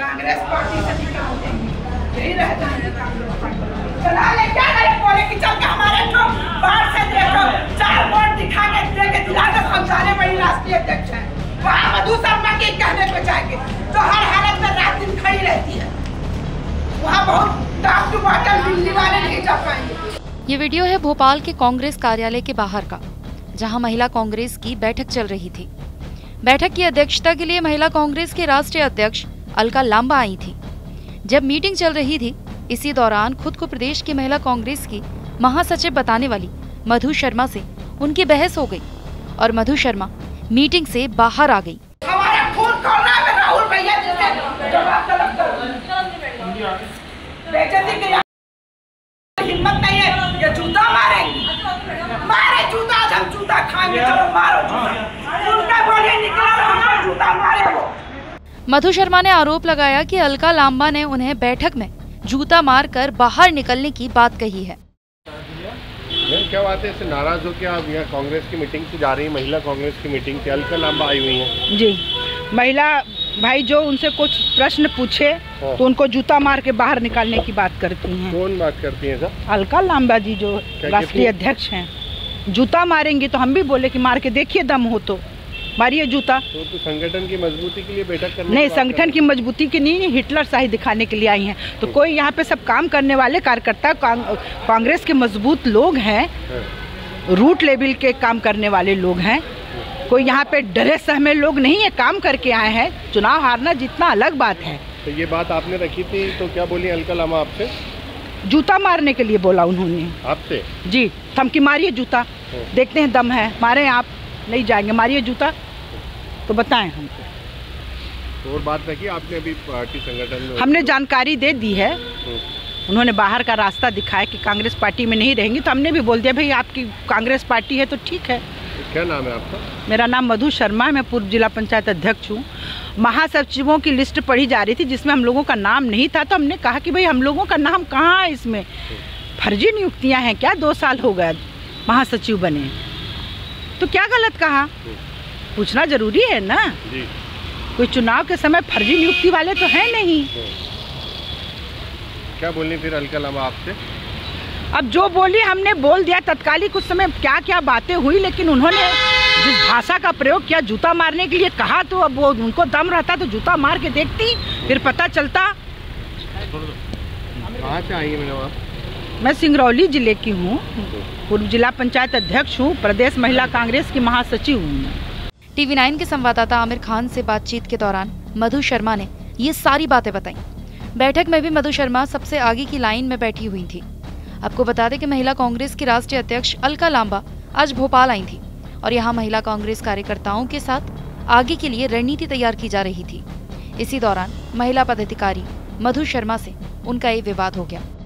Congress party से यही रहता है। चला ले क्या करे बोले कि चल के हमारे को बाहर से देखो 4 वोट दिखा के देके दिला के समझाने वाली राष्ट्रीय अध्यक्ष है। वहाँ मधु शर्मा के कहने पे जाएंगे तो हर हालत में रात दिन खड़ी रहती है। वहाँ बहुत डाक टू बॉटल दिल्ली वाले नहीं जा पाएंगे। ये वीडियो है भोपाल के कांग्रेस कार्यालय के बाहर का, जहां महिला कांग्रेस की बैठक चल रही थी। बैठक की अध्यक्षता के लिए महिला कांग्रेस के राष्ट्रीय अध्यक्ष अलका लांबा आई थी। जब मीटिंग चल रही थी, इसी दौरान खुद को प्रदेश की महिला कांग्रेस की महासचिव बताने वाली मधु शर्मा से उनकी बहस हो गई और मधु शर्मा मीटिंग से बाहर आ गई। हमारा खून खोल रहा है राहुल भैया जिससे जवाब तलब करो। बेइज्जती की हिम्मत नहीं है, ये जूता मारेंगे, मारे जूता, आज हम जूता खाएंगे, चलो मारो जूता, उनका बोलिए निकला हमको जूता मारे वो। मधु शर्मा ने आरोप लगाया कि अलका लांबा ने उन्हें बैठक में जूता मारकर बाहर निकलने की बात कही है। क्या बात है, इससे नाराज हो क्या? आप यहाँ कांग्रेस की मीटिंग से जा रही है, महिला कांग्रेस की मीटिंग से अलका लांबा आई हुई है। जी, महिला भाई जो उनसे कुछ प्रश्न पूछे तो उनको जूता मार के बाहर निकालने की बात करती हैं। कौन बात करती है सर? अलका लांबा जी जो राष्ट्रीय अध्यक्ष हैं। जूता मारेंगे तो हम भी बोले कि मार के देखिए, दम हो तो मारिए जूता। तो संगठन की मजबूती के लिए बैठक करने? नहीं, संगठन की मजबूती के नहीं, हिटलर शाही दिखाने के लिए आई हैं। तो कोई यहाँ पे सब काम करने वाले कार्यकर्ता कांग्रेस के मजबूत लोग हैं, रूट लेवल के काम करने वाले लोग हैं। कोई यहाँ पे डरे सहमे लोग नहीं है, काम करके आए हैं। चुनाव हारना जीतना अलग बात है। तो ये बात आपने रखी थी, तो क्या बोली अलका लांबा आपसे? जूता मारने के लिए बोला उन्होंने आपसे। जी, धमकी मारिए जूता, देखते हैं दम है, मारे आप नहीं जाएंगे, मारिए जूता तो बताएं हमको। तो और बात रखी आपने अभी पार्टी संगठन में? हमने जानकारी दे दी है। उन्होंने बाहर का रास्ता दिखाया कि कांग्रेस पार्टी में नहीं रहेंगी, तो हमने भी बोल दिया भाई आपकी कांग्रेस पार्टी है तो ठीक है। तो क्या नाम है आपका? मेरा नाम मधु शर्मा है, मैं पूर्व जिला पंचायत अध्यक्ष हूँ। महासचिवों की लिस्ट पढ़ी जा रही थी जिसमें हम लोगों का नाम नहीं था, तो हमने कहा कि भाई हम लोगों का नाम कहाँ है इसमें, फर्जी नियुक्तियाँ हैं क्या? 2 साल हो गए महासचिव बने, तो क्या गलत कहा? पूछना जरूरी है ना। जी। कोई चुनाव के समय फर्जी नियुक्ति वाले तो है नहीं। क्या बोलनी फिर अलका लांबा आपसे? अब जो बोली हमने बोल दिया तत्कालिक, उस समय क्या क्या बातें हुई, लेकिन उन्होंने जिस भाषा का प्रयोग किया, जूता मारने के लिए कहा, तो अब वो उनको दम रहता तो जूता मार के देखती, फिर पता चलता। कहाँ से आई है मैडम आप? मैं सिंगरौली जिले की हूँ, पूर्व जिला पंचायत अध्यक्ष हूँ, प्रदेश महिला कांग्रेस की महासचिव हूँ। TV9 के संवाददाता आमिर खान से बातचीत के दौरान मधु शर्मा ने ये सारी बातें बताई। बैठक में भी मधु शर्मा सबसे आगे की लाइन में बैठी हुई थी। आपको बता दें कि महिला कांग्रेस की राष्ट्रीय अध्यक्ष अलका लांबा आज भोपाल आई थी और यहाँ महिला कांग्रेस कार्यकर्ताओं के साथ आगे के लिए रणनीति तैयार की जा रही थी। इसी दौरान महिला पदाधिकारी मधु शर्मा से उनका ये विवाद हो गया।